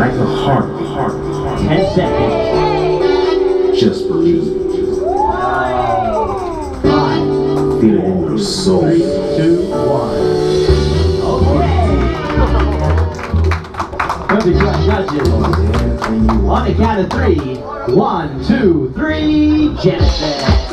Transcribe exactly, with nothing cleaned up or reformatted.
like a heart, heart, heart. Ten seconds. Just believe. Five. Feel it in your soul. Three, two, one. Okay. Perfect judges. On the count of three. One, two, three. Genesis.